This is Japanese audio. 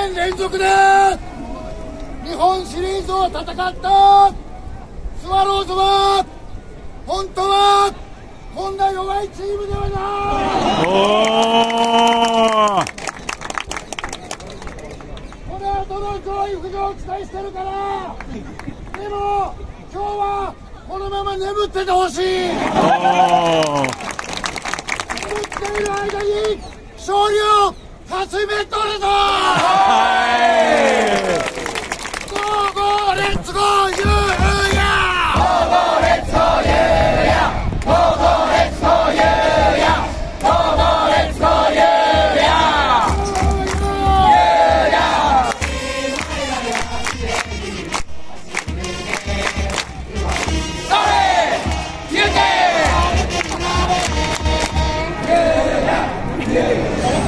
年連続で日本シリーズを戦ったスワローズは本当はこんな弱いチームではない。この後の上位浮上を期待してるから。でも今日はこのまま眠っててほしい。眠っている間に勝利を勝ちめとるぞ。ゴーゴーレッツゴーユーヤー。ゴーゴーレッツゴーユーヤー。ゴーゴーレッツゴーユーヤー。ゴーゴーレッツゴーユーヤー。